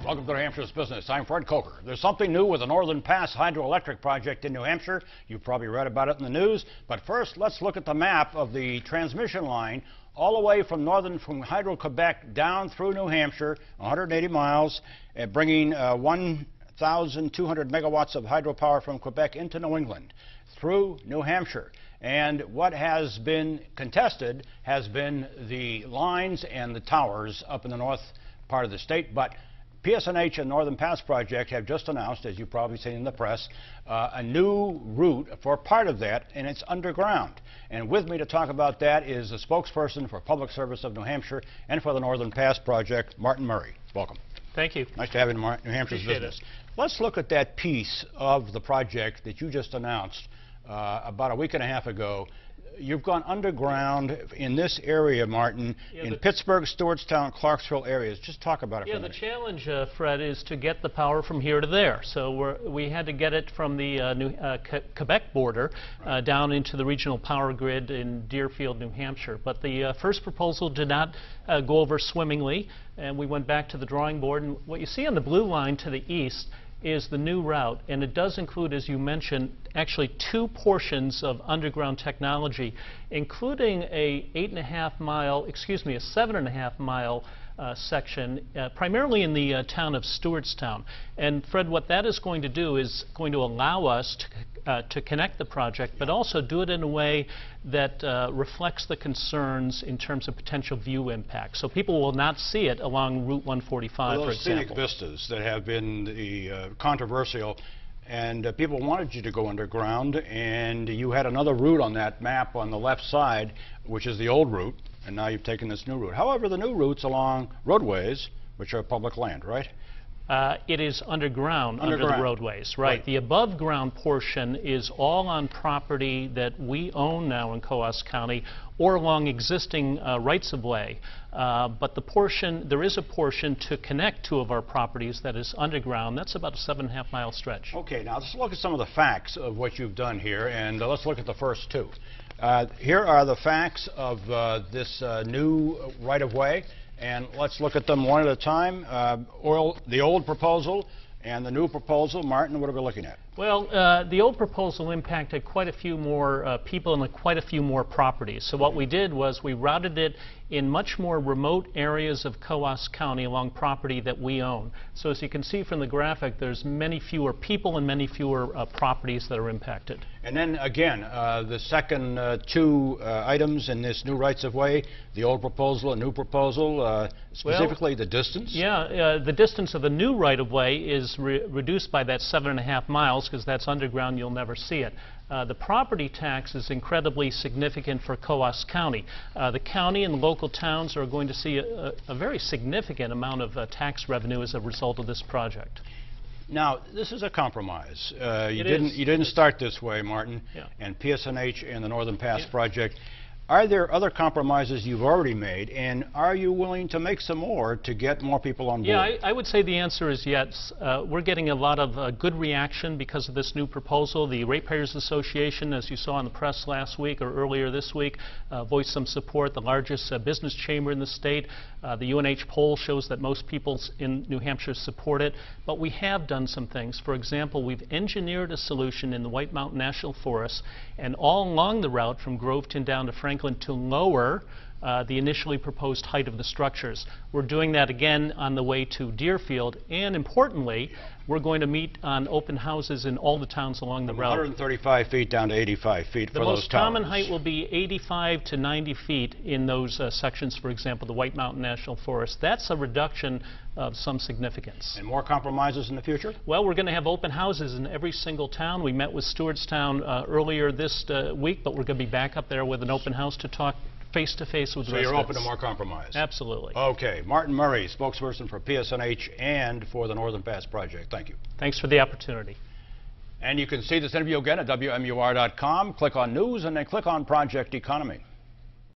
Welcome to New Hampshire's Business. I'm Fred Kocher. There's something new with the Northern Pass hydroelectric project in New Hampshire. You've probably read about it in the news. But first, let's look at the map of the transmission line all the way from Hydro-Quebec down through New Hampshire, 180 miles, bringing 1,200 megawatts of hydropower from Quebec into New England through New Hampshire. And what has been contested has been the lines and the towers up in the north part of the state. But PSNH and Northern Pass Project have just announced, as you've probably seen in the press, a new route for part of that, and it's underground. And with me to talk about that is the spokesperson for Public Service of New Hampshire and for the Northern Pass Project, Martin Murray. Welcome. Thank you. Nice to have you in New Hampshire's Business. Let's look at that piece of the project that you just announced about a week and a half ago. You've gone underground in this area, Martin, in Pittsburgh, Stewartstown, Clarksville areas. Just talk about it for a minute. The challenge, Fred, is to get the power from here to there. So we had to get it from the Quebec border down into the regional power grid in Deerfield, New Hampshire. But the first proposal did not go over swimmingly, and we went back to the drawing board. And what you see on the blue line to the east is the new route, and it does include, as you mentioned, actually two portions of underground technology, including a 7.5 mile section, primarily in the town of Stewartstown. And Fred, what that is going to do is going to allow us to connect the project, but also do it in a way that reflects the concerns in terms of potential view impact. So people will not see it along Route 145, for example. Those scenic vistas that have been controversial, and people wanted you to go underground, and you had another route on that map on the left side, which is the old route, and now you've taken this new route. However, the new route's along roadways, which are public land, right? It is underground under the roadways, right. The above ground portion is all on property that we own now in Coos County or along existing rights of way. But there is a portion to connect two of our properties that is underground. That's about a 7.5 mile stretch. Okay, now let's look at some of the facts of what you've done here, and let's look at the first two. Here are the facts of this new right of way. And let's look at them one at a time. The old proposal and the new proposal. Martin, what are we looking at? Well, the old proposal impacted quite a few more people and quite a few more properties. So what we did was we routed it in much more remote areas of Coos County along property that we own. So as you can see from the graphic, there's many fewer people and many fewer properties that are impacted. And then again, the second two items in this new rights of way, the old proposal and new proposal, specifically the distance? Yeah, the distance of the new right of way is reduced by that 7.5 miles because that's underground, you'll never see it. The property tax is incredibly significant for Coos County. The county and the local towns are going to see a very significant amount of tax revenue as a result of this project. Now, this is a compromise. You didn't start this way, Martin, and PSNH and the Northern Pass Project. Are there other compromises you've already made, and are you willing to make some more to get more people on board? Yeah, I would say the answer is yes. We're getting a lot of good reaction because of this new proposal. The Ratepayers Association, as you saw in the press last week or earlier this week, voiced some support. The largest business chamber in the state. The UNH poll shows that most people in New Hampshire support it. But we have done some things. For example, we've engineered a solution in the White Mountain National Forest, and all along the route from Groveton down to Franklin to lower the initially proposed height of the structures. We're doing that again on the way to Deerfield, and importantly, we're going to meet on open houses in all the towns along the route. 135 feet down to 85 feet for those towns. The most common height will be 85 to 90 feet in those sections, for example, the White Mountain National Forest. That's a reduction of some significance. And more compromises in the future? Well, we're going to have open houses in every single town. We met with Stewartstown rearlier this week, but we're going to be back up there with an open house to talk face-to-face with residents. So you're open to more compromise? Absolutely. Okay. Martin Murray, spokesperson for PSNH and for the Northern Pass Project. Thank you. Thanks for the opportunity. And you can see this interview again at WMUR.com. Click on News and then click on Project Economy.